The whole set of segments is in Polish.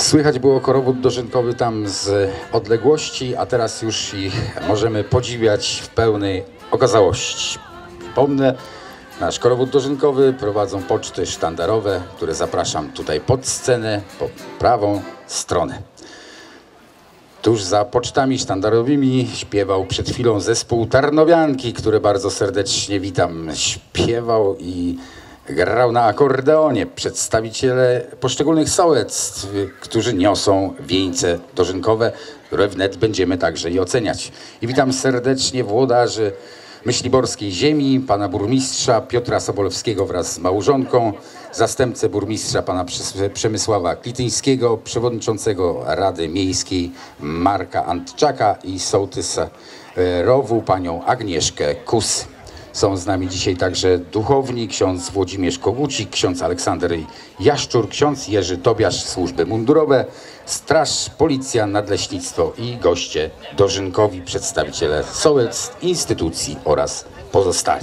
Słychać było korowód dożynkowy tam z odległości, a teraz już ich możemy podziwiać w pełnej okazałości. Pomnę, nasz korowód dożynkowy prowadzą poczty sztandarowe, które zapraszam tutaj pod scenę, po prawą stronę. Tuż za pocztami sztandarowymi śpiewał przed chwilą zespół Tarnowianki, który bardzo serdecznie witam. Śpiewał i grał na akordeonie przedstawiciele poszczególnych sołectw, którzy niosą wieńce dożynkowe, które wnet będziemy także i oceniać. I witam serdecznie włodarzy myśliborskiej ziemi, pana burmistrza Piotra Sobolewskiego wraz z małżonką, zastępcę burmistrza pana Przemysława Klityńskiego, przewodniczącego Rady Miejskiej Marka Antczaka i sołtysa Rowu panią Agnieszkę Kus. Są z nami dzisiaj także duchowni, ksiądz Włodzimierz Kogucik, ksiądz Aleksander Jaszczur, ksiądz Jerzy Tobiasz, służby mundurowe, straż, policja, nadleśnictwo i goście dożynkowi, przedstawiciele sołectw, instytucji oraz pozostali.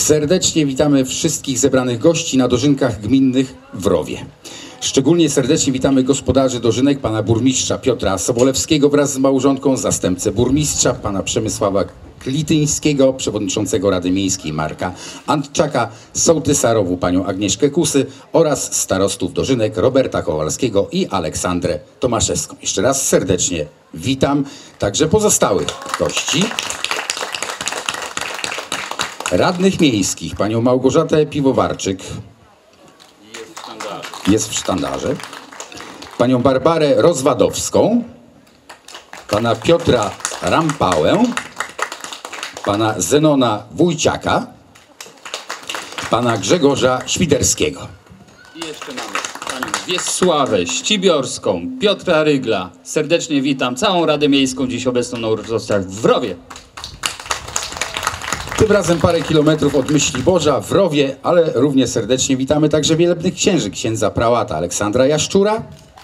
Serdecznie witamy wszystkich zebranych gości na dożynkach gminnych w Rowie. Szczególnie serdecznie witamy gospodarzy dożynek, pana burmistrza Piotra Sobolewskiego wraz z małżonką, zastępcę burmistrza, pana Przemysława Klityńskiego, przewodniczącego Rady Miejskiej Marka Antczaka, sołtysa Rowu panią Agnieszkę Kusy oraz starostów dożynek Roberta Kowalskiego i Aleksandrę Tomaszewską. Jeszcze raz serdecznie witam także pozostałych gości. Radnych miejskich, panią Małgorzatę Piwowarczyk, jest w sztandarze, panią Barbarę Rozwadowską, pana Piotra Rampałę, pana Zenona Wójciaka, pana Grzegorza Świderskiego. I jeszcze mamy panią Wiesławę Ścibiorską, Piotra Rygla. Serdecznie witam całą Radę Miejską dziś obecną na uroczystościach w Rowie. Tym razem parę kilometrów od Myśliborza w Rowie, ale równie serdecznie witamy także wielebnych księży, księdza prałata Aleksandra Jaszczura,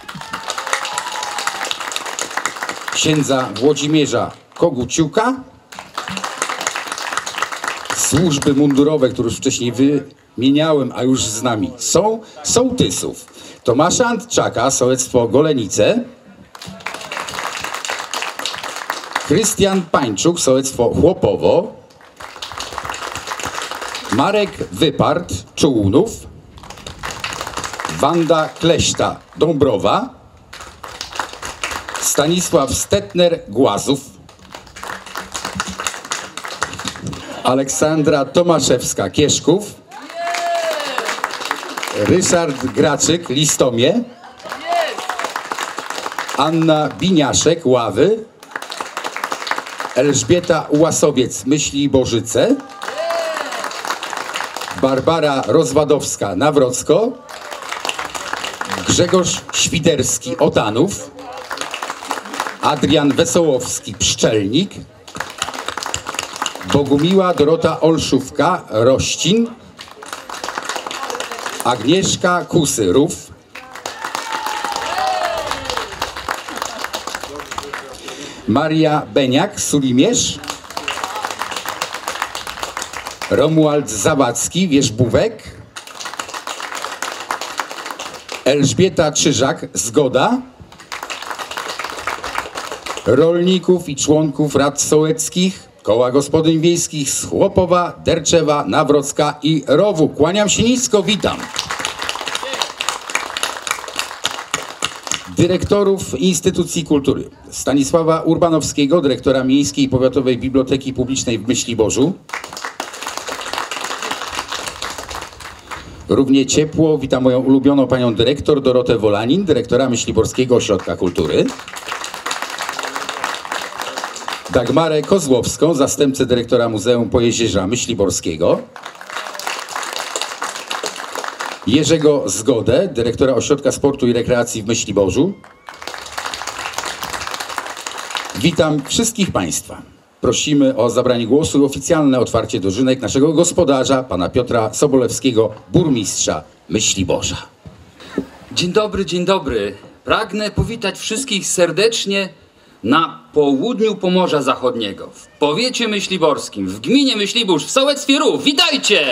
księdza Włodzimierza Koguciuka, służby mundurowe, które już wcześniej wymieniałem, a już z nami są, sołtysów Tomasza Antczaka, sołectwo Golenice, Krystian Pańczuk, sołectwo Chłopowo, Marek Wypart, Czułunów, Wanda Kleśta, Dąbrowa, Stanisław Stetner, Głazów, Aleksandra Tomaszewska, Kieszków, Ryszard Graczyk, Listomie, Anna Biniaszek, Ławy, Elżbieta Łasowiec, Myśliborzyce, Barbara Rozwadowska, Nawrocko, Grzegorz Świderski, Otanów, Adrian Wesołowski, Pszczelnik, Bogumiła Dorota Olszówka, Rościn, Agnieszka Kusy, Rów, Maria Beniak, Sulimierz, Romuald Zawadzki, Wierzbówek, Elżbieta Czyżak, Zgoda, rolników i członków rad sołeckich, koła gospodyń wiejskich z Chłopowa, Derczewa, Nawrocka i Rowu. Kłaniam się nisko, witam. Dyrektorów instytucji kultury. Stanisława Urbanowskiego, dyrektora Miejskiej i Powiatowej Biblioteki Publicznej w Myśliborzu. Równie ciepło witam moją ulubioną panią dyrektor Dorotę Wolanin, dyrektora Myśliborskiego Ośrodka Kultury. Dagmarę Kozłowską, zastępcę dyrektora Muzeum Pojezierza Myśliborskiego. Jerzego Zgodę, dyrektora Ośrodka Sportu i Rekreacji w Myśliborzu. Witam wszystkich państwa. Prosimy o zabranie głosu i oficjalne otwarcie dożynek naszego gospodarza, pana Piotra Sobolewskiego, burmistrza Myśliborza. Dzień dobry, dzień dobry. Pragnę powitać wszystkich serdecznie na południu Pomorza Zachodniego, w powiecie myśliborskim, w gminie Myślibórz, w sołectwie Rów. Witajcie!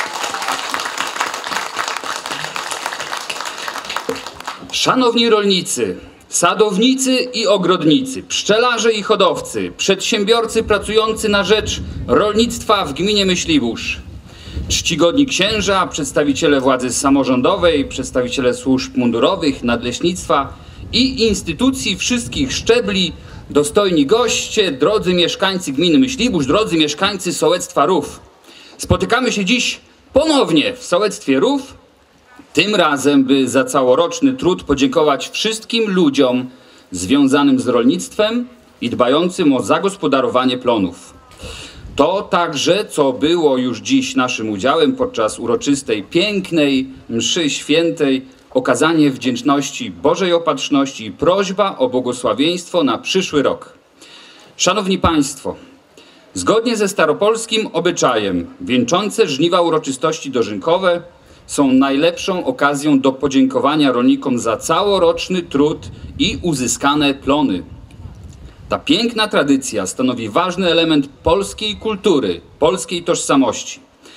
Szanowni rolnicy, sadownicy i ogrodnicy, pszczelarze i hodowcy, przedsiębiorcy pracujący na rzecz rolnictwa w gminie Myślibórz, czcigodni księża, przedstawiciele władzy samorządowej, przedstawiciele służb mundurowych, nadleśnictwa i instytucji wszystkich szczebli, dostojni goście, drodzy mieszkańcy gminy Myślibórz, drodzy mieszkańcy sołectwa Rów. Spotykamy się dziś ponownie w sołectwie Rów, tym razem, by za całoroczny trud podziękować wszystkim ludziom związanym z rolnictwem i dbającym o zagospodarowanie plonów. To także, co było już dziś naszym udziałem podczas uroczystej, pięknej mszy świętej, okazanie wdzięczności Bożej Opatrzności i prośba o błogosławieństwo na przyszły rok. Szanowni Państwo, zgodnie ze staropolskim obyczajem wieńczące żniwa uroczystości dożynkowe są najlepszą okazją do podziękowania rolnikom za całoroczny trud i uzyskane plony. Ta piękna tradycja stanowi ważny element polskiej kultury, polskiej tożsamości.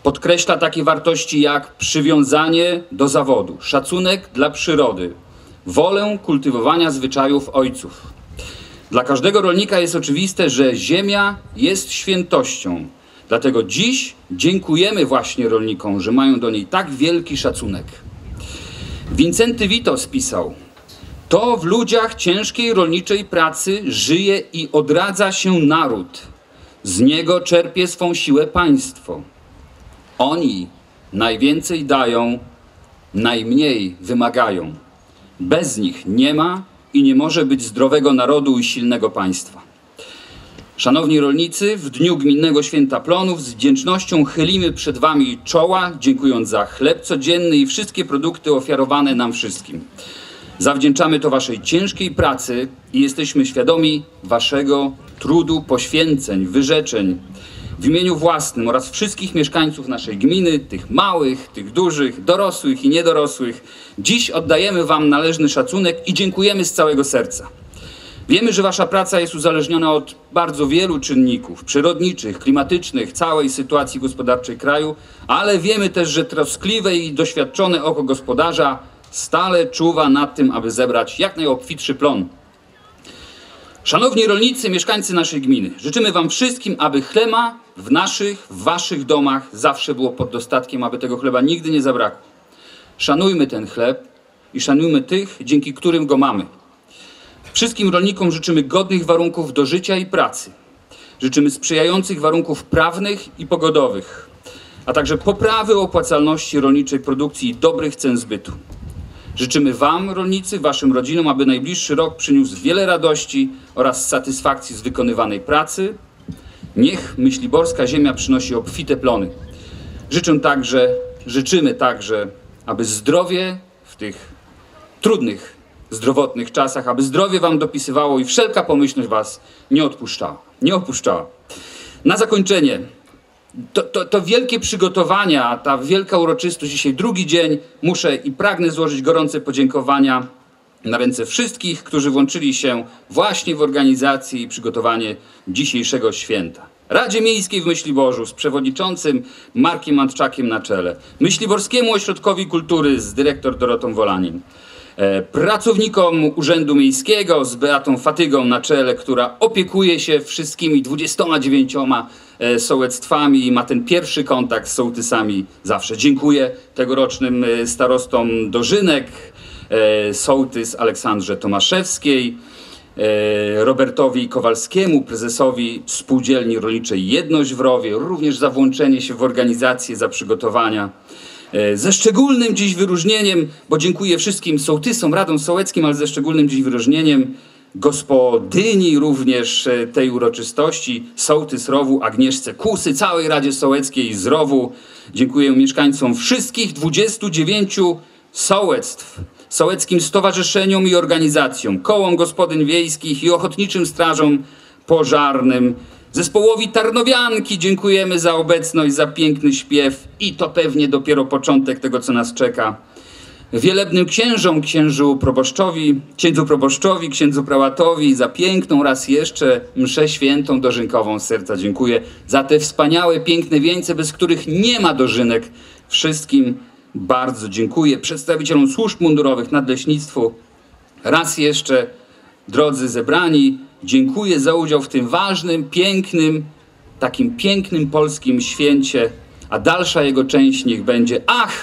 Podkreśla takie wartości jak przywiązanie do zawodu, szacunek dla przyrody, wolę kultywowania zwyczajów ojców. Dla każdego rolnika jest oczywiste, że ziemia jest świętością. Dlatego dziś dziękujemy właśnie rolnikom, że mają do niej tak wielki szacunek. Wincenty Witos pisał: to w ludziach ciężkiej rolniczej pracy żyje i odradza się naród. Z niego czerpie swą siłę państwo. Oni najwięcej dają, najmniej wymagają. Bez nich nie ma i nie może być zdrowego narodu i silnego państwa. Szanowni rolnicy, w dniu Gminnego Święta Plonów z wdzięcznością chylimy przed Wami czoła, dziękując za chleb codzienny i wszystkie produkty ofiarowane nam wszystkim. Zawdzięczamy to Waszej ciężkiej pracy i jesteśmy świadomi Waszego trudu, poświęceń, wyrzeczeń. W imieniu własnym oraz wszystkich mieszkańców naszej gminy, tych małych, tych dużych, dorosłych i niedorosłych, dziś oddajemy Wam należny szacunek i dziękujemy z całego serca. Wiemy, że Wasza praca jest uzależniona od bardzo wielu czynników przyrodniczych, klimatycznych, całej sytuacji gospodarczej kraju, ale wiemy też, że troskliwe i doświadczone oko gospodarza stale czuwa nad tym, aby zebrać jak najobfitszy plon. Szanowni rolnicy, mieszkańcy naszej gminy, życzymy Wam wszystkim, aby chleba w Waszych domach zawsze było pod dostatkiem, aby tego chleba nigdy nie zabrakło. Szanujmy ten chleb i szanujmy tych, dzięki którym go mamy. Wszystkim rolnikom życzymy godnych warunków do życia i pracy. Życzymy sprzyjających warunków prawnych i pogodowych, a także poprawy opłacalności rolniczej produkcji i dobrych cen zbytu. Życzymy Wam, rolnicy, Waszym rodzinom, aby najbliższy rok przyniósł wiele radości oraz satysfakcji z wykonywanej pracy. Niech myśliborska ziemia przynosi obfite plony. Życzymy także, aby zdrowie w tych trudnych, zdrowotnych czasach, aby zdrowie Wam dopisywało i wszelka pomyślność Was nie opuszczała. Na zakończenie, to wielkie przygotowania, ta wielka uroczystość, dzisiaj drugi dzień, muszę i pragnę złożyć gorące podziękowania na ręce wszystkich, którzy włączyli się właśnie w organizację i przygotowanie dzisiejszego święta. Radzie Miejskiej w Myśliborzu z przewodniczącym Markiem Antczakiem na czele, Myśliborskiemu Ośrodkowi Kultury z dyrektor Dorotą Wolanin, pracownikom Urzędu Miejskiego z Beatą Fatygą na czele, która opiekuje się wszystkimi 29 sołectwami i ma ten pierwszy kontakt z sołtysami zawsze. Dziękuję tegorocznym starostom Dożynek, sołtys Aleksandrze Tomaszewskiej, Robertowi Kowalskiemu, prezesowi Spółdzielni Rolniczej Jedność w Rowie, również za włączenie się w organizację, za przygotowania. Ze szczególnym dziś wyróżnieniem, bo dziękuję wszystkim sołtysom, radom sołeckim, ale ze szczególnym dziś wyróżnieniem gospodyni również tej uroczystości, sołtys Rowu Agnieszce Kusy, całej Radzie Sołeckiej z Rowu. Dziękuję mieszkańcom wszystkich 29 sołectw, sołeckim stowarzyszeniom i organizacjom, kołom gospodyń wiejskich i ochotniczym strażom pożarnym. Zespołowi Tarnowianki dziękujemy za obecność, za piękny śpiew i to pewnie dopiero początek tego, co nas czeka. Wielebnym księżom, księdzu proboszczowi, księdzu prałatowi za piękną raz jeszcze mszę świętą dożynkową z serca dziękuję. Za te wspaniałe, piękne wieńce, bez których nie ma dożynek. Wszystkim bardzo dziękuję. Przedstawicielom służb mundurowych, nadleśnictwu. Raz jeszcze, drodzy zebrani, dziękuję za udział w tym ważnym, pięknym, takim pięknym polskim święcie, a dalsza jego część niech będzie,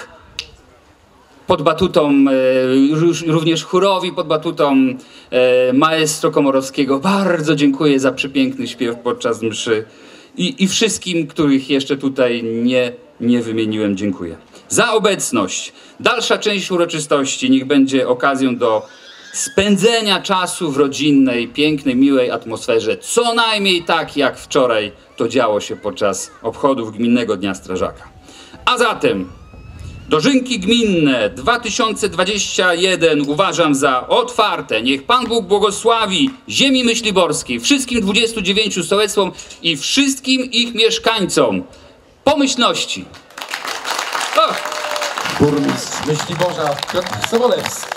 pod batutą, również chórowi, pod batutą maestro Komorowskiego. Bardzo dziękuję za przepiękny śpiew podczas mszy i wszystkim, których jeszcze tutaj nie wymieniłem, dziękuję. Za obecność. Dalsza część uroczystości niech będzie okazją do spędzenia czasu w rodzinnej, pięknej, miłej atmosferze, co najmniej tak jak wczoraj to działo się podczas obchodów Gminnego Dnia Strażaka. A zatem Dożynki Gminne 2021 uważam za otwarte. Niech Pan Bóg błogosławi ziemi myśliborskiej, wszystkim 29 sołectwom i wszystkim ich mieszkańcom pomyślności. Burmistrz Myśliborza Piotr Sobolewski.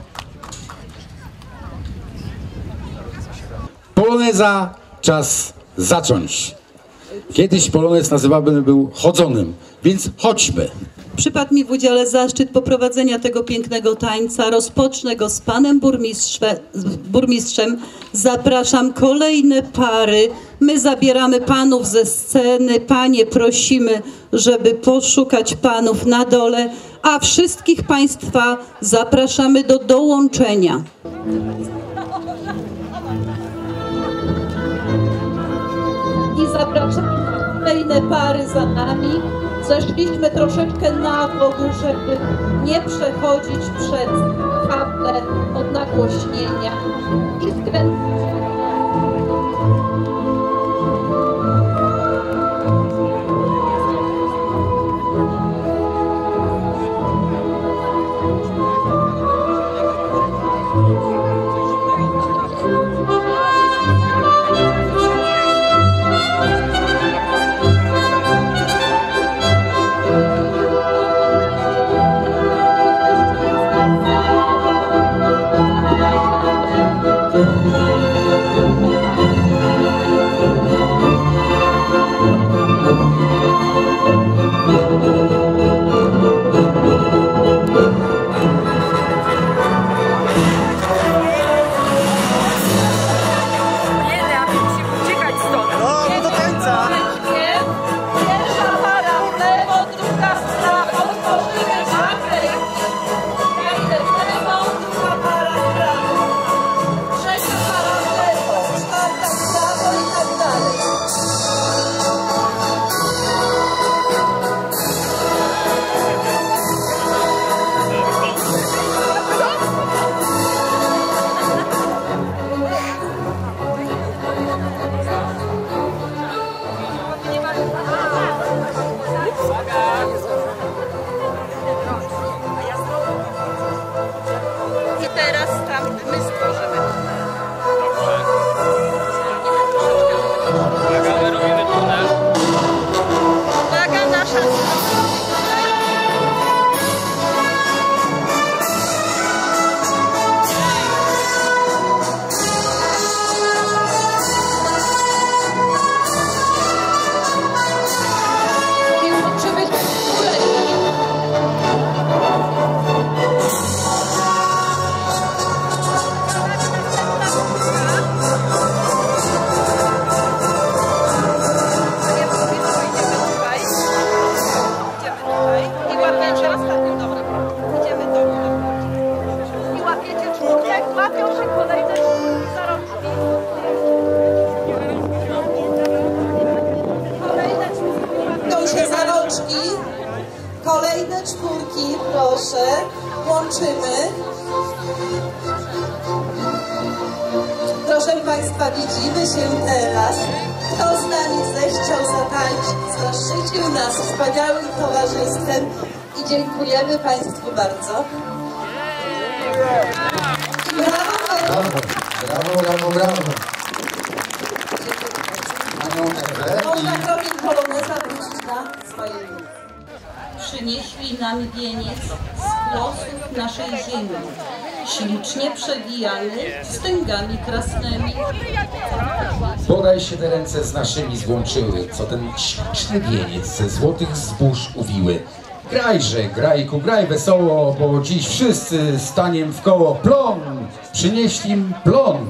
Poloneza, czas zacząć. Kiedyś polonez nazywany był chodzonym, więc chodźmy. Przypadł mi w udziale zaszczyt poprowadzenia tego pięknego tańca. Rozpocznę go z panem burmistrzem. Zapraszam kolejne pary. My zabieramy panów ze sceny. Panie, prosimy, żeby poszukać panów na dole, a wszystkich państwa zapraszamy do dołączenia. I zapraszamy kolejne pary za nami. Zeszliśmy troszeczkę na bok, żeby nie przechodzić przez kable od nagłośnienia i skręcić. Kolejne czwórki, proszę, łączymy. Proszę państwa, widzimy się teraz. Kto z nami zechciał zatańczyć, zaszczycił nas wspaniałym towarzystwem i dziękujemy państwu bardzo. Brawo, Brawo, brawo, brawo. można robić poloneza, wrócić na swoje miejsce. Przynieśli nam wieniec z losów naszej ziemi, ślicznie przewijany wstęgami krasnymi. Bodaj się te ręce z naszymi złączyły, co ten śliczny wieniec ze złotych zbóż uwiły. Grajże, grajku, graj wesoło, bo dziś wszyscy staniem w koło. Plon! Przynieśli im plon!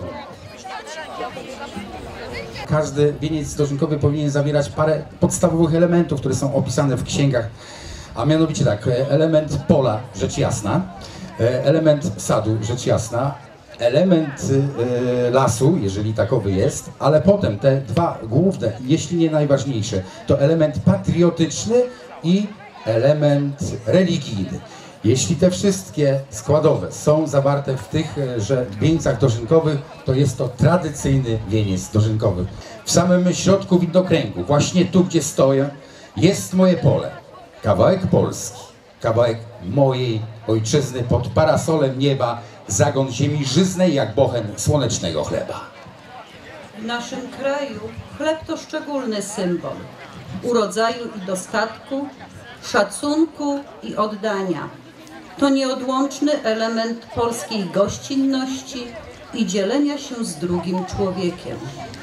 Każdy wieniec dożynkowy powinien zawierać parę podstawowych elementów, które są opisane w księgach. A mianowicie tak, element pola, rzecz jasna, element sadu, rzecz jasna, element lasu, jeżeli takowy jest, ale potem te dwa główne, jeśli nie najważniejsze, to element patriotyczny i element religijny. Jeśli te wszystkie składowe są zawarte w tychże wieńcach dożynkowych, to jest to tradycyjny wieniec dożynkowy. W samym środku widnokręgu, właśnie tu, gdzie stoję, jest moje pole. Kawałek Polski, kawałek mojej ojczyzny pod parasolem nieba, zagon ziemi żyznej jak bochen słonecznego chleba. W naszym kraju chleb to szczególny symbol urodzaju i dostatku, szacunku i oddania. To nieodłączny element polskiej gościnności i dzielenia się z drugim człowiekiem.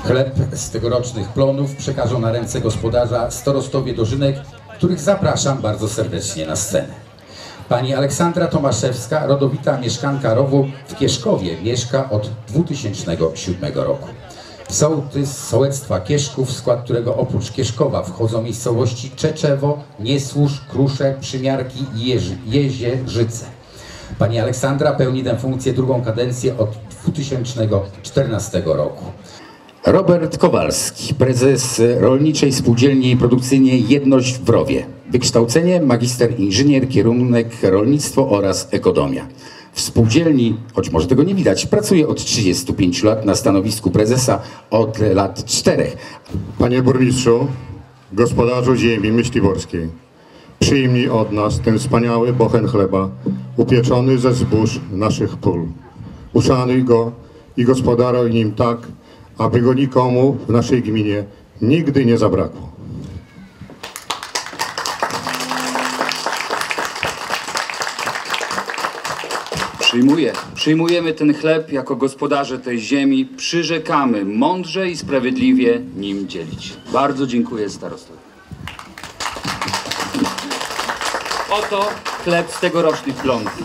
Chleb z tegorocznych plonów przekażą na ręce gospodarza starostowie Dożynek, których zapraszam bardzo serdecznie na scenę. Pani Aleksandra Tomaszewska, rodowita mieszkanka Rowu w Kieszkowie, mieszka od 2007 roku. Sołtys sołectwa Kieszków, w skład którego oprócz Kieszkowa wchodzą miejscowości Czeczewo, Niesłuż, Krusze, Przymiarki i Jezierzyce. Pani Aleksandra pełni tę funkcję drugą kadencję od 2014 roku. Robert Kowalski, prezes Rolniczej Spółdzielni Produkcyjnej Jedność w Rowie. Wykształcenie magister inżynier, kierunek rolnictwo oraz ekonomia. W spółdzielni, choć może tego nie widać, pracuje od 35 lat na stanowisku prezesa od lat 4. Panie burmistrzu, gospodarzu ziemi myśliborskiej, przyjmij od nas ten wspaniały bochen chleba, upieczony ze zbóż naszych pól. Uszanuj go i gospodaruj nim tak, aby go nikomu w naszej gminie nigdy nie zabrakło. Przyjmujemy ten chleb jako gospodarze tej ziemi, przyrzekamy mądrze i sprawiedliwie nim dzielić. Bardzo dziękuję starostowi. Oto chleb z tegorocznych plonów.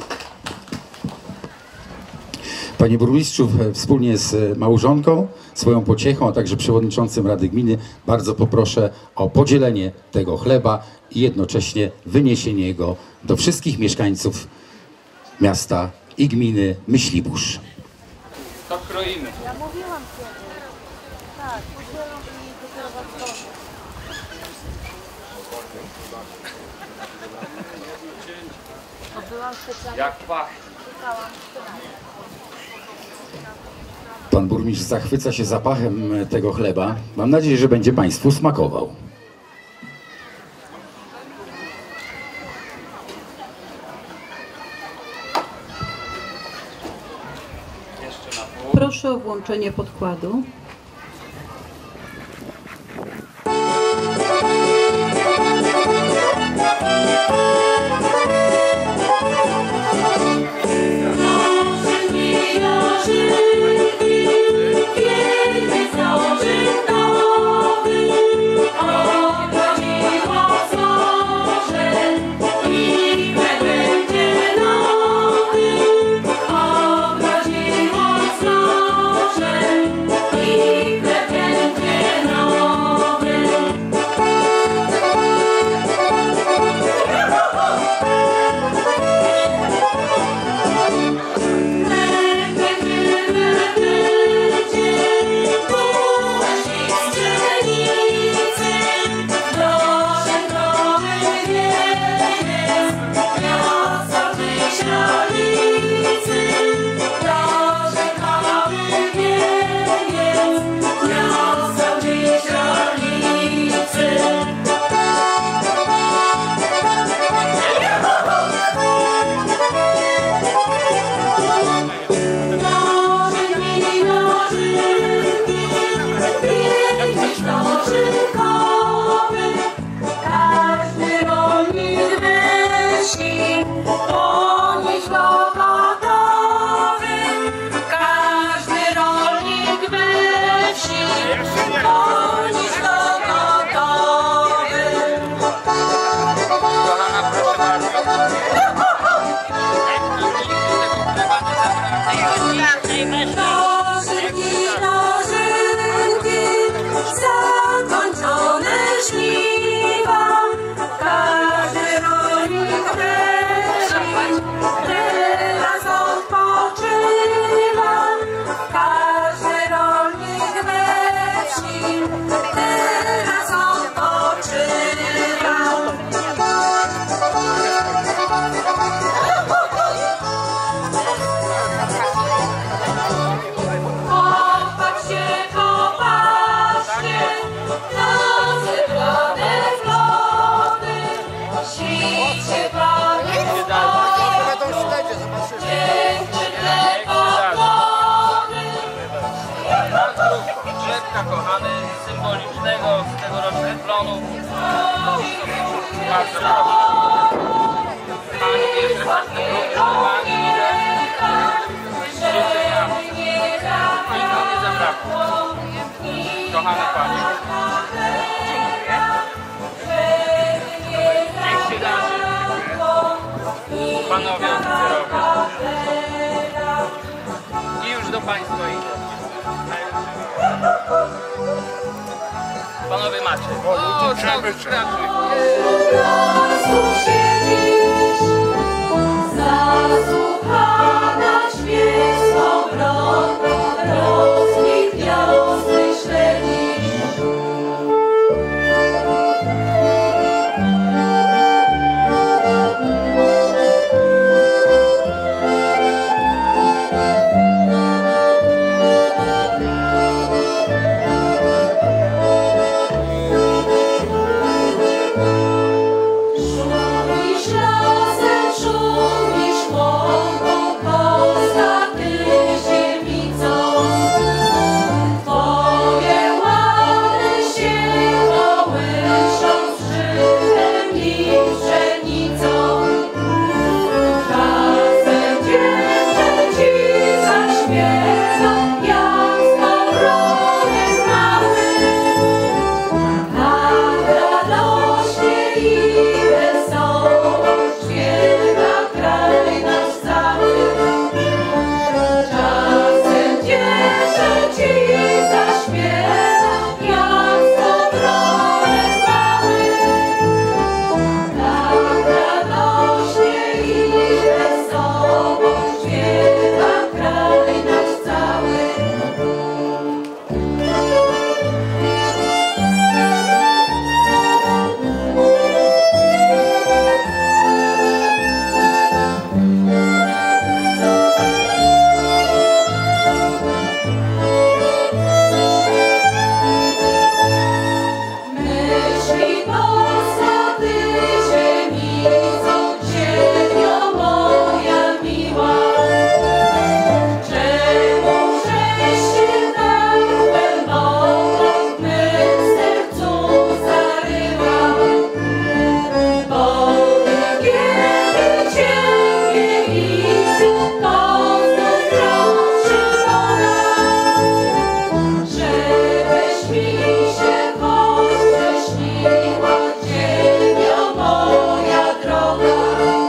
Panie burmistrzu, wspólnie z małżonką, swoją pociechą, a także przewodniczącym Rady Gminy bardzo poproszę o podzielenie tego chleba i jednocześnie wyniesienie go do wszystkich mieszkańców miasta i gminy Myślibórz. To kroimy. Ja mówiłam kiedy. Tak, podzielam i dopiero was dzwonię. To byłam specjalnie. Jak pachnie. Czekałam. Pan burmistrz zachwyca się zapachem tego chleba. Mam nadzieję, że będzie Państwu smakował. Proszę o włączenie podkładu. Kochany, symbolicznego z tegorocznych plonów. Bardzo proszę. Pani bierze ważne grupy, pani idzie. Wszyscy tam. Nikomu nie zabrakło. Państwo idą. Panowie macie. O, znowu strażnik. Zasłuchana śmierć obronna, rozkwit wiosny śledzisz. Szumisz lasem, szumisz łąką, kosaty ziemicą. Twoje łany się kołyszą z żywem i pszenicą. Czasem dziewczę ci zaśpiewa, jak skowronek mały. Tak radośnie i wesoło śpiewa kraj nasz cały. Czasem dziewczę ci zaśpiewa, jak skowronek mały. Tak radośnie i wesoło śpiewa kraj nasz cały. Myśli Polska, ty ziemicą, ziemio moja miła. Czemu żeś się tak głęboko w mym sercu zaryła? Bo kiedy cię nie widzę, to znów proszę Boga, żebyś mi się choć śniła, ziemio moja droga.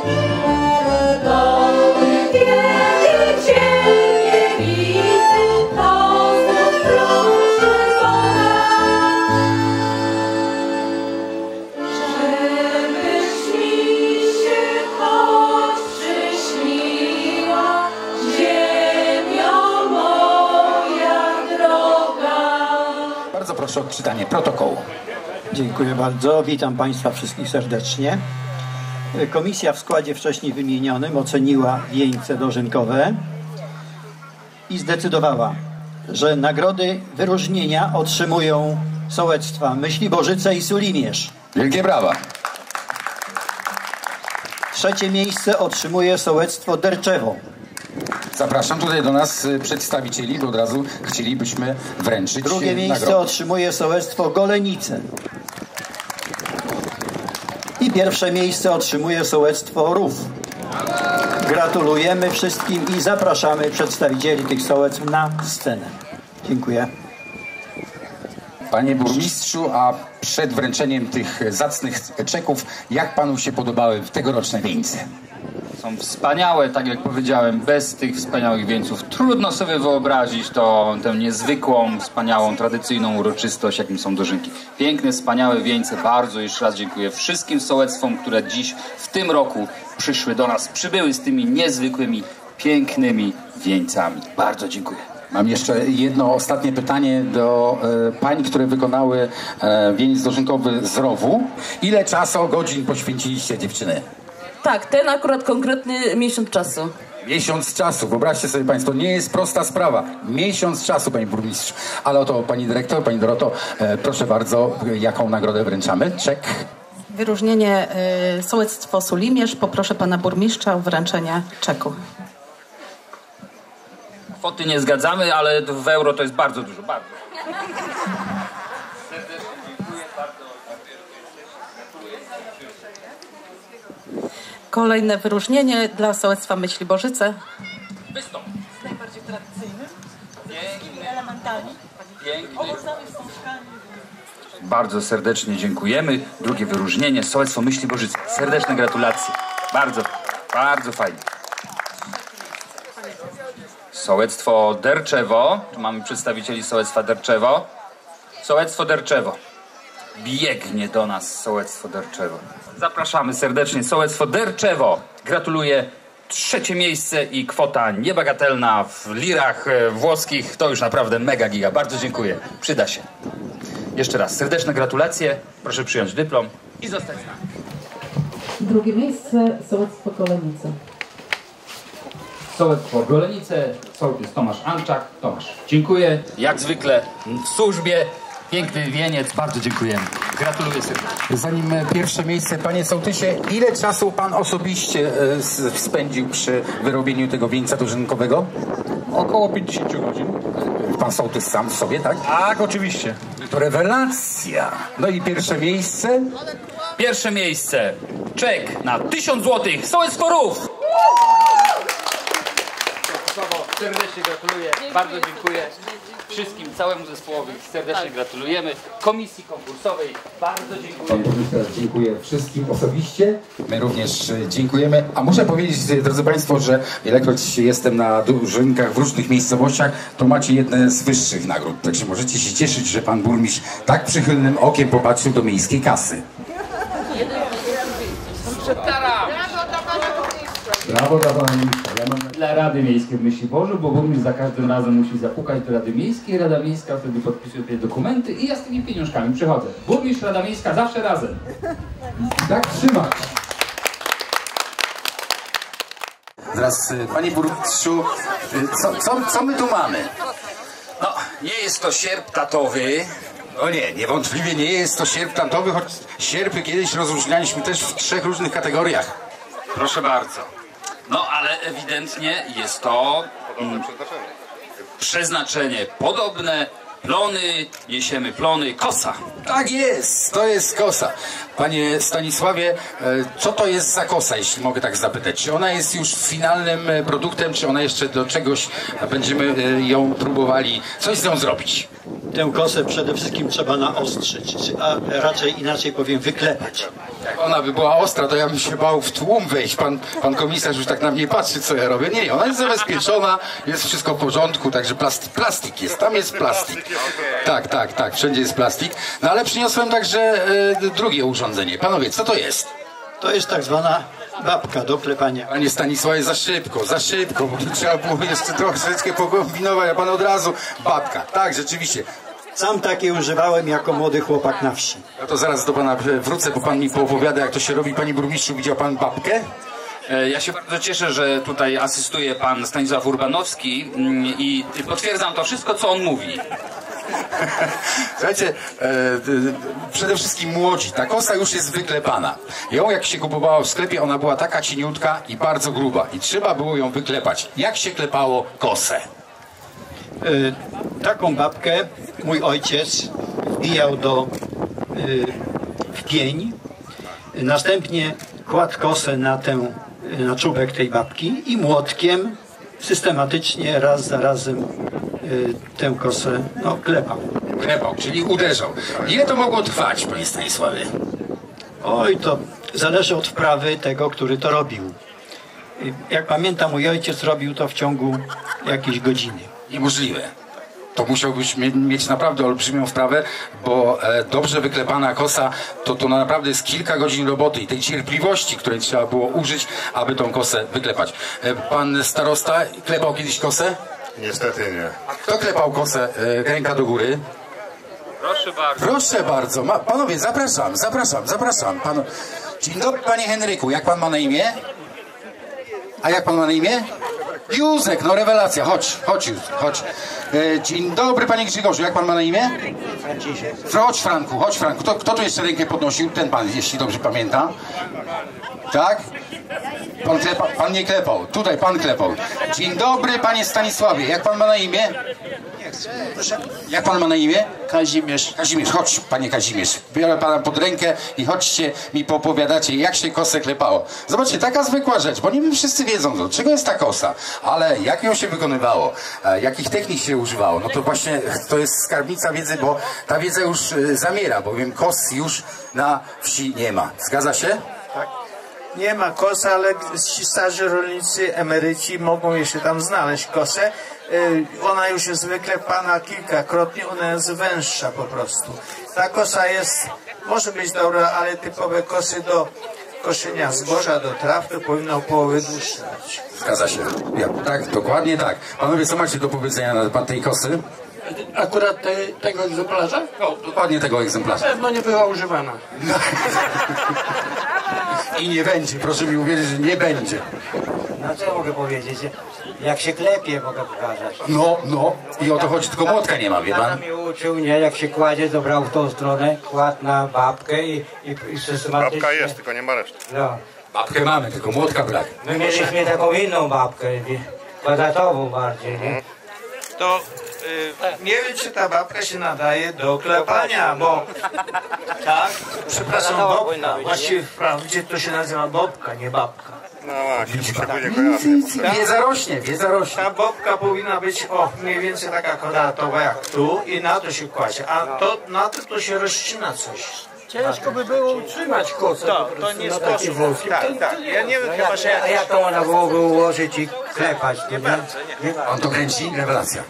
Bo kiedy cię nie widzę, to znów proszę Boga, żebyś mi się choć przyśniła, ziemio moja droga. Bardzo proszę o odczytanie protokołu. Dziękuję bardzo. Witam Państwa wszystkich serdecznie. Komisja w składzie wcześniej wymienionym oceniła wieńce dożynkowe i zdecydowała, że nagrody wyróżnienia otrzymują sołectwa Myśliborzyce i Sulimierz. Wielkie brawa. Trzecie miejsce otrzymuje sołectwo Derczewo. Zapraszam tutaj do nas przedstawicieli, bo od razu chcielibyśmy wręczyć Drugie miejsce nagrody. otrzymuje sołectwo Golenice. I pierwsze miejsce otrzymuje sołectwo Rów. Gratulujemy wszystkim i zapraszamy przedstawicieli tych sołectw na scenę. Dziękuję. Panie burmistrzu, a przed wręczeniem tych zacnych czeków, jak panu się podobały tegoroczne wieńce? Są wspaniałe, tak jak powiedziałem, bez tych wspaniałych wieńców trudno sobie wyobrazić tę niezwykłą, wspaniałą, tradycyjną uroczystość, jakim są dożynki. Piękne, wspaniałe wieńce. Bardzo jeszcze raz dziękuję wszystkim sołectwom, które dziś, w tym roku przyszły do nas, przybyły z tymi niezwykłymi, pięknymi wieńcami. Bardzo dziękuję. Mam jeszcze jedno ostatnie pytanie do pań, które wykonały wieniec dożynkowy z rowu. Ile czasu, godzin poświęciliście, dziewczyny? Tak, ten akurat konkretny miesiąc czasu. Miesiąc czasu, wyobraźcie sobie Państwo, nie jest prosta sprawa. Miesiąc czasu, Panie Burmistrzu. Ale oto Pani Dyrektor, Pani Doroto, proszę bardzo, jaką nagrodę wręczamy? Czek. Wyróżnienie sołectwo Sulimierz. Poproszę Pana Burmistrza o wręczenie czeku. Kwoty nie zgadzamy, ale w euro to jest bardzo dużo, bardzo. Kolejne wyróżnienie dla sołectwa Myśliborzyce. Wystąp. Najbardziej tradycyjny. Wszystkimi elementami. Piękny. Owocami, wstążkami. Bardzo serdecznie dziękujemy. Drugie wyróżnienie, sołectwo Myśliborzyce. Serdeczne gratulacje. Bardzo, bardzo fajnie. Sołectwo Derczewo. Tu mamy przedstawicieli sołectwa Derczewo. Sołectwo Derczewo. Biegnie do nas sołectwo Derczewo. Zapraszamy serdecznie. Sołectwo Derczewo. Gratuluję. 3. miejsce i kwota niebagatelna w lirach włoskich. To już naprawdę mega giga. Bardzo dziękuję. Przyda się. Jeszcze raz serdeczne gratulacje. Proszę przyjąć dyplom i zostać z nami. 2. miejsce sołectwo Golenice. Sołectwo Golenice, sołtys Tomasz Anczak. Tomasz, dziękuję. Jak zwykle w służbie. Piękny wieniec, bardzo dziękujemy. Gratuluję serdecznie. Zanim pierwsze miejsce, panie sołtysie, ile czasu pan osobiście spędził przy wyrobieniu tego wieńca dożynkowego? Około 50 godzin. Pan sołtys sam w sobie, tak? Tak, oczywiście. To rewelacja. No i pierwsze miejsce? Pierwsze miejsce. Czek na 1000 zł. Sołectwo Rów. Serdecznie gratuluję. Bardzo dziękuję wszystkim, całemu zespołowi. Serdecznie gratulujemy. Komisji konkursowej. Bardzo dziękuję. Pan burmistrz dziękuję wszystkim osobiście. My również dziękujemy. A muszę powiedzieć, drodzy państwo, że ilekroć jestem na dożynkach w różnych miejscowościach, to macie jedne z wyższych nagród. Także możecie się cieszyć, że pan burmistrz tak przychylnym okiem popatrzył do miejskiej kasy. Brawo dla pana ministra. Dla Rady Miejskiej w Myśliborzu, bo burmistrz za każdym razem musi zapukać do Rady Miejskiej. Rada Miejska wtedy podpisuje te dokumenty i ja z tymi pieniążkami przychodzę. Burmistrz, Rada Miejska zawsze razem. Tak trzymać. Teraz, panie burmistrzu, co my tu mamy? No, nie jest to sierp tatowy. O nie, niewątpliwie nie jest to sierp tatowy, choć sierpy kiedyś rozróżnialiśmy też w 3 różnych kategoriach. Proszę bardzo. No, ale ewidentnie jest to przeznaczenie podobne. Plony, niesiemy plony, kosa. Tak jest, to jest kosa. Panie Stanisławie, co to jest za kosa, jeśli mogę tak zapytać? Czy ona jest już finalnym produktem, czy ona jeszcze do czegoś będziemy ją próbowali coś z nią zrobić? Tę kosę przede wszystkim trzeba naostrzyć, a raczej inaczej powiem wyklepać. Jak ona by była ostra, to ja bym się bał w tłum wejść. Pan komisarz już tak na mnie patrzy, co ja robię. Nie, ona jest zabezpieczona, jest wszystko w porządku, także plastik jest, tam jest plastik. Tak, wszędzie jest plastik. No ale przyniosłem także drugie urządzenie. Panowie, co to jest? To jest tak zwana babka do klepania. Panie Stanisławie, za szybko, bo tu trzeba było jeszcze troszeczkę pokombinować, a pan od razu babka. Tak, rzeczywiście. Sam takiej używałem jako młody chłopak na wsi. No to zaraz do pana wrócę, bo pan mi poopowiada, jak to się robi. Panie burmistrzu, widział pan babkę? Ja się bardzo cieszę, że tutaj asystuje pan Stanisław Urbanowski i potwierdzam to wszystko, co on mówi. Słuchajcie, przede wszystkim młodzi. Ta kosa już jest wyklepana. Ją jak się kupowała w sklepie, ona była taka cieniutka i bardzo gruba. I trzeba było ją wyklepać. Jak się klepało kosę? Taką babkę mój ojciec wbijał w pień. Następnie kładł kosę na czubek tej babki i młotkiem systematycznie raz za razem tę kosę klepał. Klepał, czyli uderzał. Ile to mogło trwać, panie Stanisławie? Oj, to zależy od wprawy tego, który to robił. Jak pamiętam, mój ojciec robił to w ciągu jakiejś godziny. Niemożliwe. To musiałbyś mieć naprawdę olbrzymią wprawę, bo dobrze wyklepana kosa to naprawdę jest kilka godzin roboty i tej cierpliwości, której trzeba było użyć, aby tą kosę wyklepać. Pan starosta klepał kiedyś kosę? Niestety nie. Kto klepał kosę? Ręka do góry. Proszę bardzo. Proszę bardzo. Panowie, zapraszam. Dzień dobry, panie Henryku. Jak pan ma na imię? A jak pan ma na imię? Józek, no rewelacja. Chodź. Dzień dobry, panie Grzegorzu. Jak pan ma na imię? Chodź, Franku. Kto tu jeszcze rękę podnosił? Ten pan, jeśli dobrze pamięta. Tak? Pan nie klepał. Tutaj pan klepał. Dzień dobry, panie Stanisławie. Jak pan ma na imię? Jak pan ma na imię? Kazimierz. Kazimierz, chodź, panie Kazimierz. Biorę pana pod rękę i chodźcie mi poopowiadacie, jak się kosę klepało. Zobaczcie, taka zwykła rzecz, bo nie wiem, wszyscy wiedzą, do czego jest ta kosa, ale jak ją się wykonywało, jakich technik się używało, no to właśnie to jest skarbnica wiedzy, bo ta wiedza już zamiera, bowiem kos już na wsi nie ma. Zgadza się? Tak. nie ma kosy, ale ci starzy rolnicy, emeryci mogą jeszcze tam znaleźć kosę. Ona już jest wyklepana kilkakrotnie, ona jest węższa po prostu. Ta kosa jest, może być dobra, ale typowe kosy do koszenia zboża, do traw, to powinno o połowę dłuższe być. Zgadza się. Tak, dokładnie tak. Panowie, co macie do powiedzenia na temat tej kosy? Akurat tego egzemplarza? No, dokładnie tego egzemplarza. Pewno nie była używana. I nie będzie, proszę mi uwierzyć, że nie będzie. No co mogę powiedzieć? Jak się klepie, mogę pokazać. No, i o to chodzi, tylko młotka nie ma, wie pan? Tata mnie uczył, nie, jak się kładzie, to brał w tą stronę, kładł na babkę i systematycznie... Babka jest, tylko nie ma reszty. No. Babkę mamy, tylko młotka brak. My mieliśmy taką inną babkę, kwadratową bardziej, nie? To nie wiem, czy ta babka się nadaje do klepania, bo tak, przepraszam, bobka, właściwie wprawdzie to się nazywa bobka, nie babka. No właśnie, bo tego nie kojarzę. Wiedza rośnie. Ta bobka powinna być mniej więcej taka kwadratowa jak tu i na to się kładzie, a to, na to się rozcina coś. Ciężko by było utrzymać kosę. To nie sposób. Tak. Ja nie wiem, chyba, że... A jak to można byłoby ułożyć i klepać? Nie? On to kręci? Rewelacja.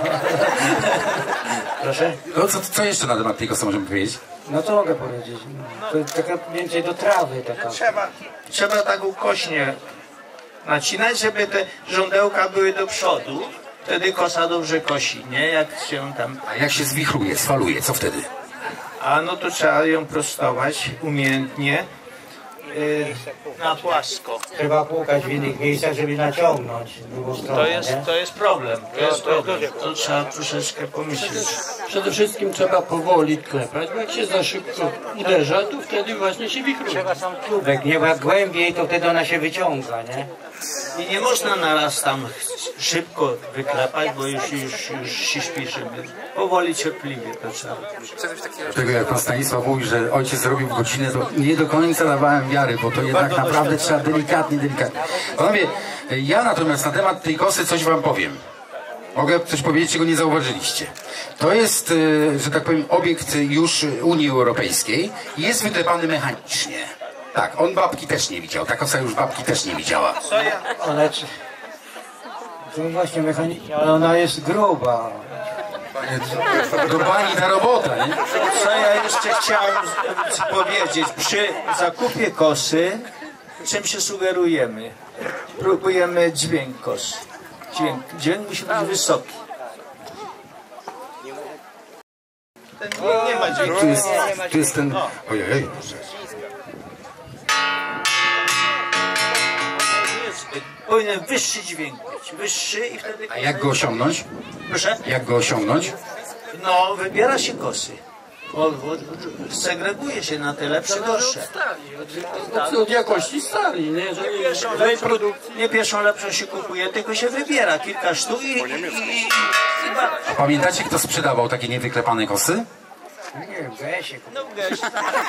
Proszę? No, co jeszcze na temat tej kosy możemy powiedzieć? No co mogę powiedzieć? To taka więcej do trawy taka. Trzeba tak ukośnie nacinać, żeby te żądełka były do przodu. Wtedy kosa dobrze kosi, nie? Jak się tam... A jak się zwichruje, sfaluje, co wtedy? A no to trzeba ją prostować umiejętnie na płasko. Trzeba płukać w innych miejscach, żeby naciągnąć drugą stronę. To jest problem. To trzeba troszeczkę pomyśleć. Przede wszystkim trzeba powoli klepać, bo jak się za szybko uderza, to wtedy właśnie się wichruje. Czubek, nie, bo jak głębiej, to wtedy ona się wyciąga, nie? I nie można naraz tam szybko wyklepać, bo już się śpieszy. Powoli, cierpliwie to trzeba. Dlatego jak pan Stanisław mówi, że ojciec zrobił godzinę, to nie do końca dawałem wiary, bo to jednak naprawdę trzeba delikatnie. Panowie, ja natomiast na temat tej kosy coś wam powiem. Mogę coś powiedzieć, czego nie zauważyliście. To jest, że tak powiem, obiekt już Unii Europejskiej i jest wyklepany mechanicznie. Tak, on babki też nie widział, ta kosa już babki też nie widziała. Ale to właśnie mechanicznie, ale ona jest gruba. Do pani ta robota, nie? Co ja jeszcze chciałem powiedzieć, przy zakupie kosy, czym się sugerujemy? Próbujemy dźwięk kosy. Dźwięk musi być wysoki. Nie ma dźwięku. Tu jest ten... Ojej. Powinien wyższy dźwięk być. Wyższy i wtedy... A jak go osiągnąć? Proszę? Jak go osiągnąć? No, wybiera się kosy. Bo segreguje się na te lepsze, gorsze. Od jakości stali, nie? Nie pierwszą lepszą się kupuje, tylko się wybiera kilka sztuk i A pamiętacie, kto sprzedawał takie niewyklepane kosy? Nie wiem, Gesiek. No w Gesie.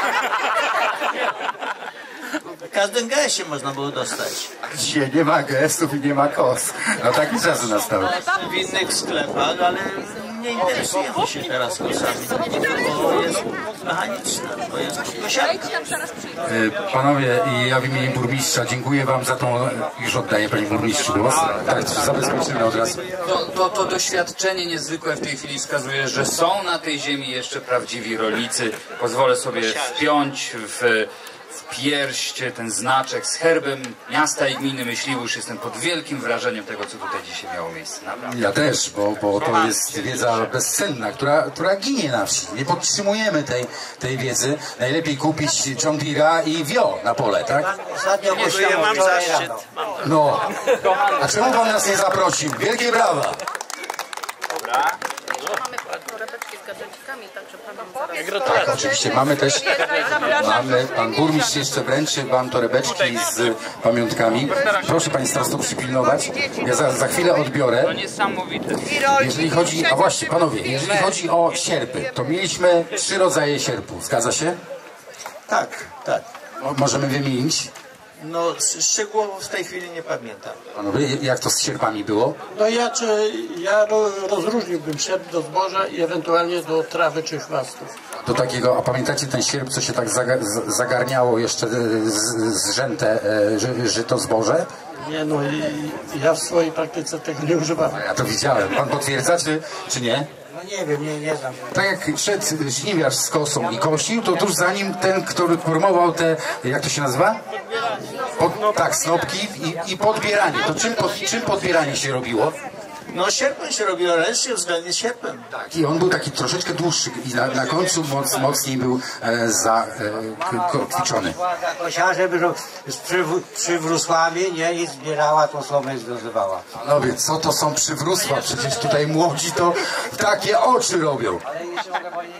W każdym Gesie można było dostać. Dzisiaj nie ma gesów i nie ma kos. No taki czas nastały. W innych sklepach, ale nie interesujemy się teraz kosami, bo jest mechaniczna, bo jest kosiarka. Panowie, ja w imieniu burmistrza dziękuję wam za tą, już oddaję panie burmistrzu głos. Tak, zabezpieczymy od razu. To doświadczenie niezwykłe w tej chwili wskazuje, że są na tej ziemi jeszcze prawdziwi rolnicy. Pozwolę sobie wpiąć w pierść ten znaczek z herbem miasta i gminy Myśliwóż. Jestem pod wielkim wrażeniem tego, co tutaj dzisiaj miało miejsce. Naprawdę. Ja też, bo to jest wiedza bezcenna, która ginie na wsi. Nie podtrzymujemy tej wiedzy. Najlepiej kupić John Deere'a i wio na pole, tak? Ja mam zaszczyt. No, a czemu pan nas nie zaprosił? Wielkie brawa! Dobra. Mamy torebeczki z gadżetkami, także panom Tak, oczywiście. Mamy też, pan burmistrz jeszcze wręczy wam torebeczki z pamiątkami. Proszę państwa, to przypilnować. Ja za chwilę odbiorę. To niesamowite. Jeżeli chodzi, a właśnie panowie, jeżeli chodzi o sierpy, to mieliśmy 3 rodzaje sierpów, zgadza się? Tak. Możemy wymienić. No szczegółowo w tej chwili nie pamiętam. Panowie, jak to z sierpami było? No ja rozróżniłbym sierp do zboża i ewentualnie do trawy czy chwastów. Do takiego, a pamiętacie ten sierp, co się tak zagarniało jeszcze zrzęte żyto zboże? Nie no, ja w swojej praktyce tego nie używałem. Ja to widziałem. Pan potwierdza, czy nie? No nie wiem, nie znam. Tak jak szedł żniwiarz z kosą i kosił, to tuż za nim ten, który formował te, jak to się nazywa? Tak, snopki i podbieranie. To czym podbieranie się robiło? No sierpem się robiło, ręcznie względnie sierpem. Tak, i on był taki troszeczkę dłuższy i na końcu mocniej był zakotwiczony. Kosiarze by z przywrósłami, nie, i zbierała tą słomę i związywała. Panowie, co to są przywrósła? Przecież tutaj młodzi to takie oczy robią. Ale jeszcze mogę powiedzieć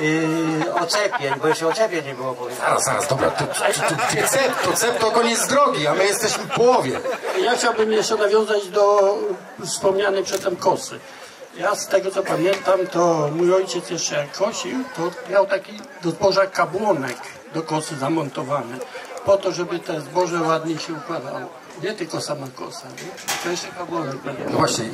ocepień, bo jeszcze ocepień nie było powiedziane. Zaraz, dobra, to cep to koniec drogi, a my jesteśmy w połowie. Ja chciałbym jeszcze nawiązać do wspomnianej przedtem kosy. Ja z tego co pamiętam, to mój ojciec jeszcze jak kosił, to miał taki do zboża kabłonek do kosy zamontowany, po to, żeby te zboże ładnie się układało. Nie tylko sama kosa, nie? To jeszcze kabłonek. No właśnie,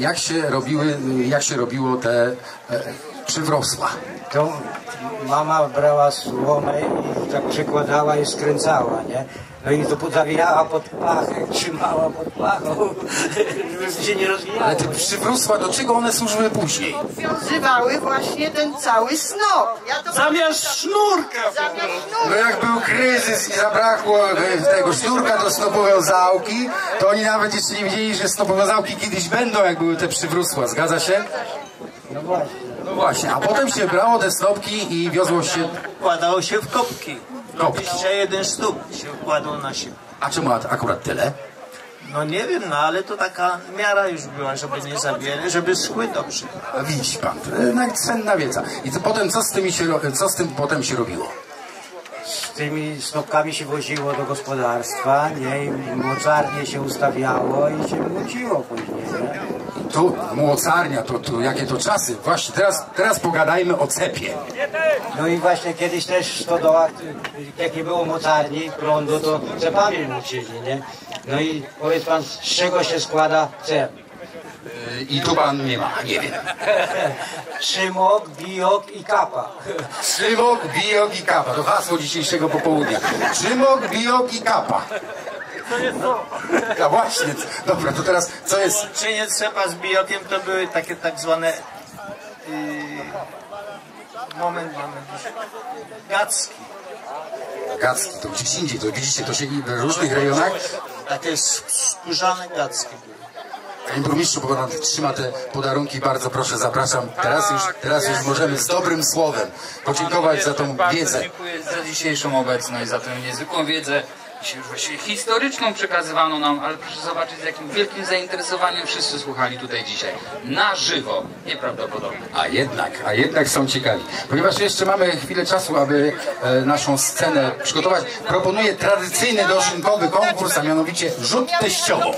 jak się robiło te przywrosła? To mama brała słomę i tak przykładała i skręcała, nie? No i to zawijała pod pachę, trzymała pod pachą, żeby się nie rozwijała. Ale te przywrósła, do czego one służyły później? Odwiązywały właśnie ten cały snop. Zamiast sznurka! No jak był kryzys i zabrakło tego sznurka do snopowiązałki, to oni nawet jeszcze nie wiedzieli, że snopowiązałki kiedyś będą, jak były te przywrósła. Zgadza się? No właśnie. No właśnie, a potem się brało te snopki i wiozło się... Wkładało się w kopki. 21 sztuk się wkładło na siebie. A czemu akurat tyle? No nie wiem, no ale to taka miara już była, żeby nie zabierać, żeby schły dobrze. A widzi pan, cenna wiedza. I to potem co z tym potem się robiło? Z tymi snopkami się woziło do gospodarstwa, nie? I mocarnie się ustawiało i się młociło później, nie? Tu młocarnia, to jakie to czasy. Właśnie, teraz pogadajmy o cepie. No i właśnie kiedyś też w stodołach, jak nie było mocarni, prądu, to cepami młocili, nie? No i powiedz pan, z czego się składa cep? I tu pan nie ma, nie wiem. Trzymok, bijok i kapa. Trzymok, bijok i kapa. To hasło dzisiejszego popołudnia. Trzymok, bijok i kapa. To jest to. A właśnie, dobra, to teraz co jest? Łączenie cepa z bijokiem to były takie tak zwane gacki. Gacki, to gdzieś indziej, to widzicie, to się w różnych rejonach. Takie skórzane gacki były. Panie burmistrzu, bo pan trzyma te podarunki, bardzo proszę, zapraszam. Teraz już możemy z dobrym słowem podziękować za tą wiedzę. Dziękuję za dzisiejszą obecność, za tę niezwykłą wiedzę, już właściwie historyczną przekazywano nam, ale proszę zobaczyć, z jakim wielkim zainteresowaniem wszyscy słuchali tutaj dzisiaj. Na żywo. Nieprawdopodobne. A jednak są ciekawi. Ponieważ jeszcze mamy chwilę czasu, aby naszą scenę przygotować, proponuję tradycyjny dożynkowy konkurs, a mianowicie rzut teściową.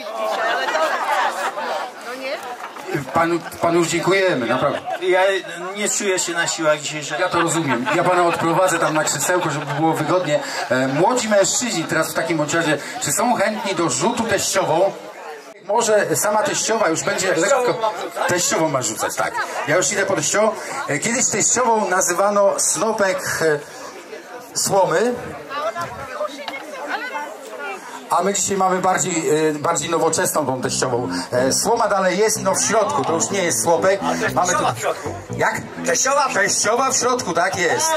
Panu już dziękujemy, naprawdę. Ja nie czuję się na siłach dzisiejszych. Ja to rozumiem. Ja pana odprowadzę tam na krzesełko, żeby było wygodnie. Młodzi mężczyźni teraz w takim razie, czy są chętni do rzutu teściową? Może sama teściowa już będzie lekko... Teściową ma rzucać, tak. Ja już idę po teściową. Kiedyś teściową nazywano snopek słomy. A my dzisiaj mamy bardziej nowoczesną tą teściową. Słoma dalej jest, no w środku, to już nie jest słupek. Mamy tu... Jak? Teściowa? Teściowa w środku, tak jest.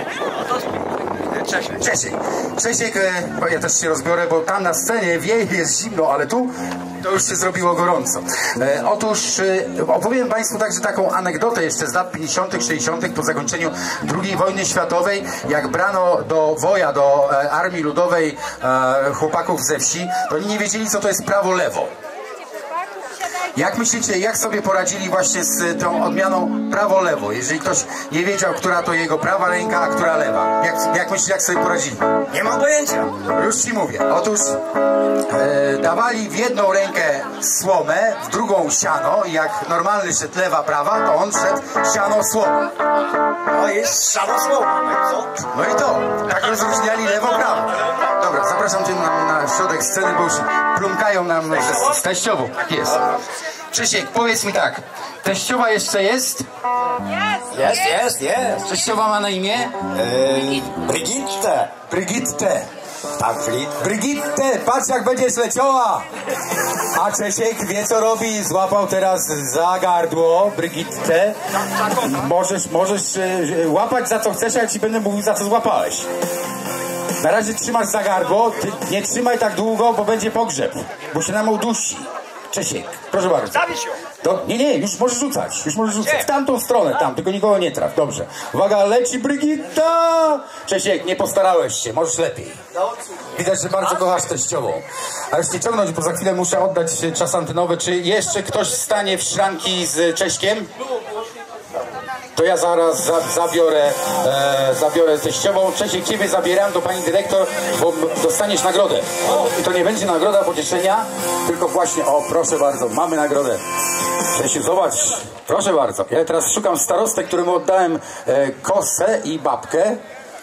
Czesiek, ja też się rozbiorę, bo tam na scenie wieje, jest zimno, ale tu to już się zrobiło gorąco. Otóż opowiem Państwu także taką anegdotę jeszcze z lat 50., 60. po zakończeniu II wojny światowej, jak brano do woja, do Armii Ludowej chłopaków ze wsi, to oni nie wiedzieli, co to jest prawo-lewo. Jak myślicie, jak sobie poradzili właśnie z tą odmianą prawo-lewo? Jeżeli ktoś nie wiedział, która to jego prawa ręka, a która lewa. Jak myślicie, jak sobie poradzili? Nie mam pojęcia. Już ci mówię. Otóż dawali w jedną rękę słomę, w drugą siano i jak normalny szedł lewa, prawa, to on szedł siano, słoma. No jest siano, słoma. No i to. Tak rozróżniali lewo, prawo. Dobra, zapraszam cię na na środek sceny, bo już plumkają nam z teściową. Tak jest. Krzysiek, powiedz mi tak, teściowa jeszcze jest? Jest. Teściowa ma na imię? Brigitte. Brigitte. Tak, Brigitte, patrz jak będziesz leciała! A Czesiek wie co robi, złapał teraz za gardło Brigitte. Możesz łapać za co chcesz, a ja ci będę mówił za co złapałeś. Na razie trzymasz za gardło, ty nie trzymaj tak długo, bo będzie pogrzeb, bo się nam udusi. Czesiek, proszę bardzo. Nie, już możesz rzucać, w tamtą stronę, tam, tylko nikogo nie traf, dobrze. Uwaga, leci Brigitta! Czesiek, nie postarałeś się, możesz lepiej. Widać, że bardzo kochasz teściową. A już nie ciągnąć, bo za chwilę muszę oddać czas antenowy. Czy jeszcze ktoś wstanie w szranki z Cześkiem? To ja zaraz zabiorę teściową. Czesiek, ciebie zabieram do pani dyrektor, bo dostaniesz nagrodę. I to nie będzie nagroda pocieszenia, tylko właśnie, o proszę bardzo, mamy nagrodę. Czesiu, zobacz, proszę bardzo. Ja teraz szukam starostę, któremu oddałem kosę i babkę.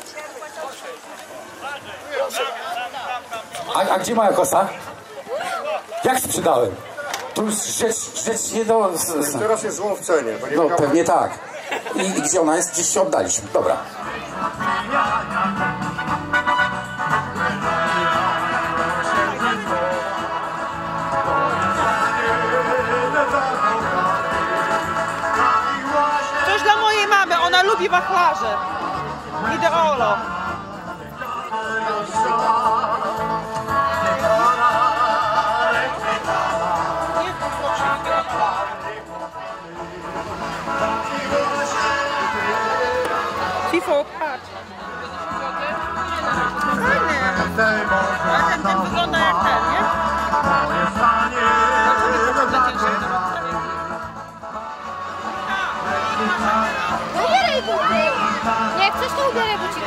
A gdzie moja kosa? Jak sprzedałem? To już rzecz nie do... Teraz jest złą w cenie. No pewnie tak. I gdzie ona jest? Gdzieś się oddaliśmy. Dobra. Coś dla mojej mamy, ona lubi wachlarze. Ideolo. Fifo, patrz. Fajny. Ale ten wygląda jak ten, nie? No ubieraj buty. Jak chcesz, to ubieraj buciki.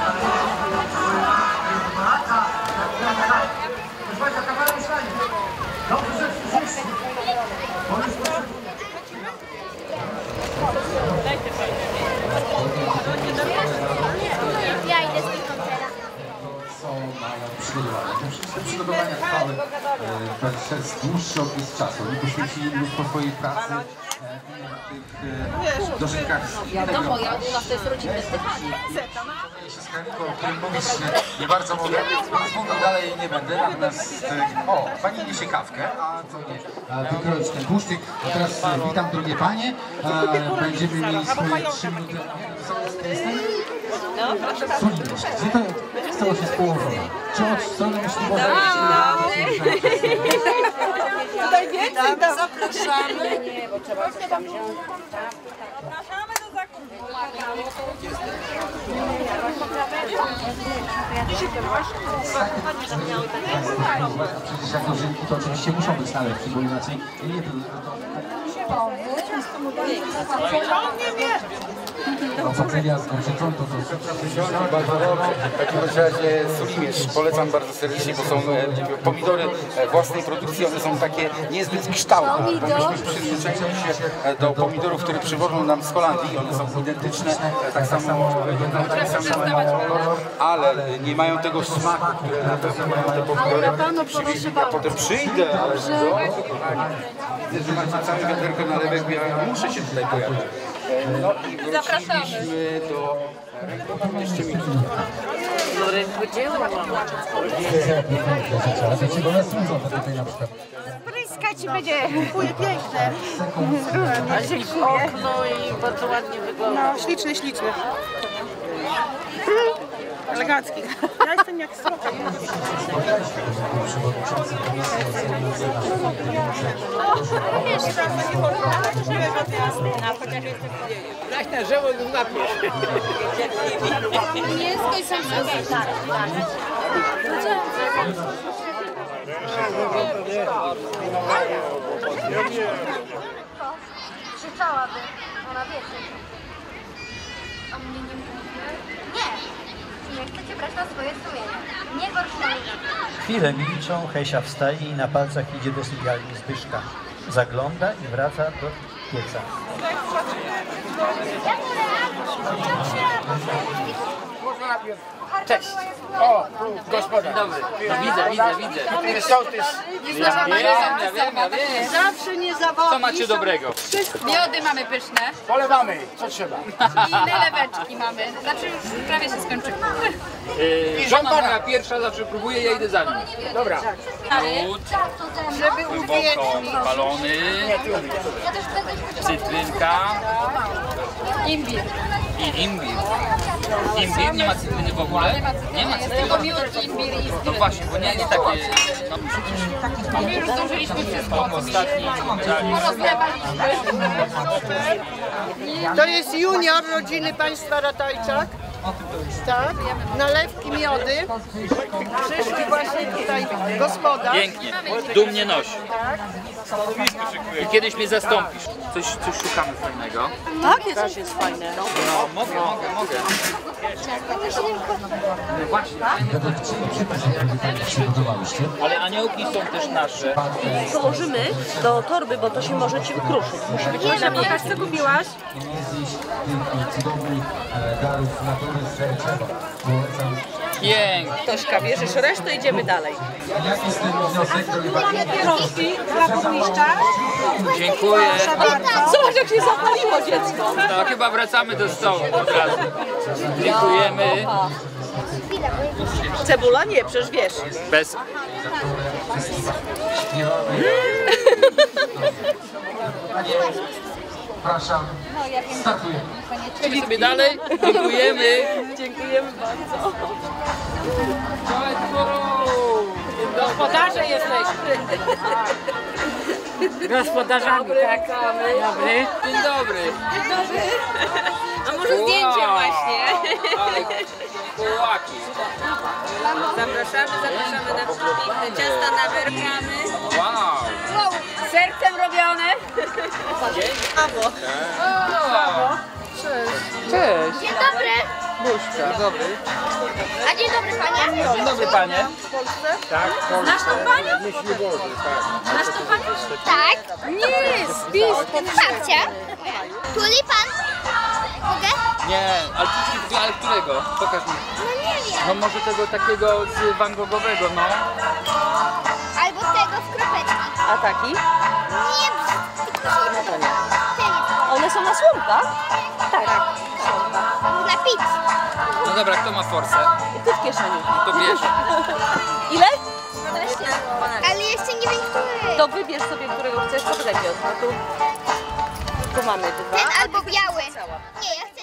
Ja idę z tym komputera. Co mają przygotowane. Te wszystkie przygotowania trwały przez dłuższy okres czasu. Oni poświęcili mnóstwo swojej pracy w tych dożynkach. Wiadomo, ja u nas to jest rodzinne pytanie. O którym mówisz, nie bardzo mogę, więc dalej nie będę. Natomiast, o, pani niesie kawkę, a to nie. Wykroić ten tłuszczyk. A teraz witam drogie panie. Będziemy mieli swoje 3 minuty. No, proszę bardzo. Gdzie to całość jest położona? Czy od strony myśliwodnej? Tutaj więcej dam. Zapraszamy. Nie, bo trzeba coś tam wziąć. Zapraszamy do zakupu. Przecież jak dożynki to oczywiście muszą być najlepsze, bo inaczej nie to... Ofocelia z gorczycą to Bardzo dobrze. W takim razie sulimierz polecam bardzo serdecznie, bo są pomidory własnej produkcji, one są takie niezbyt kształtne. Myśmy przyzwyczaili się do pomidorów, które przywożą nam z Holandii, one są identyczne, tak samo wyglądają, tak samo mają kolor, ale nie mają tego smaku, które na pewno mają te pomidory. Ja potem przyjdę, ale widzę, że macie całe wiaderko nalewek, ja muszę się tutaj pojawić. No i wróciliśmy do jeszcze minutę. Pryskać ci będzie. Kupuję piękne. Okno i bardzo ładnie wygląda. No, śliczny, śliczny. Elegancki. Ja jestem jak sroka. Tak na żołąd napisz. Nie, skąd sam sobie. Tak. Krzyczałaby, ona wie. A mnie nie mówi? Nie. Nie chcecie brać na swoje sumienie. Nie gorszy na mnie. Chwilę milczą, Hesia wstaje i na palcach idzie do sypialni Zbyszka. Zagląda i wraca do pieca. Cześć. O, gospodarz. Dobry. No, widzę. Sołtys. Ja wiem. Zawsze nie zawodzi. Co macie dobrego? Miody mamy pyszne Polewamy, co trzeba. i naleweczki mamy. Znaczy już prawie się skończyło. Żona moja pierwsza zawsze próbuje, ja idę za nim. Dobra. Miód, głęboko palony, cytrynka Imbir. i imbir. Imbir? Nie ma cytryny w ogóle? Nie ma cytryny. Tylko miód, imbir i No właśnie, bo nie takie... No, my już zdążyliśmy wszystko. ostatni Porozlewaliśmy. To jest junior rodziny państwa Ratajczak. Tak, nalewki miody. Przyszli właśnie tutaj gospodarz. Pięknie, dumnie nosi. I kiedyś mnie zastąpisz. Coś szukamy fajnego. Takie coś jest fajne. No, mogę. No właśnie, ale aniołki są też nasze. Położymy do torby, bo to się może ci ukruszyć. Musi być na pokaż, co kupiłaś. Pięknie. Tośka, bierzesz resztę, idziemy dalej. Jaki jest ten wniosek, drogi Mamy pierożki dla burmistrza. Dziękuję. Zobacz, jak się zapaliło dziecko. No chyba wracamy do stołu od razu. Dziękujemy. Cebula nie, przecież wiesz. Bez... Przepraszam, startujemy. Idziemy sobie dalej. Dziękujemy. Dziękujemy bardzo. Gospodarze jesteśmy. Gospodarzami, tak? Dobry. Dzień dobry. A może zdjęcie właśnie? Ale kołaki. Zapraszamy na piękne ciasta nawerkamy. Wow. Sercem robione. Brawo. Cześć. Dzień dobry. Buźka. Dzień dobry. A dzień dobry panie. Dzień dobry panie. W Polsce? Tak. Znasz tą panią? Znasz tą panią? Tak. Nie, spis. Babcia. Tulipan. Mogę? Nie, ale którego? Pokaż mi. No nie wiem. No może tego takiego z Van Goghowego, no. Albo tego w kropeczki. A taki? Nie, No to nie. ten One są na słomkach? Tak. dla pizzy. No dobra, kto ma forsę? I ty w kieszeni. To bierz. Ile? 12. Ale jeszcze nie wiem, który. To wybierz sobie, którego chcesz. Poczekaj, Piotr. Tu mamy dwa. Ten albo biały. Nie, ja chcę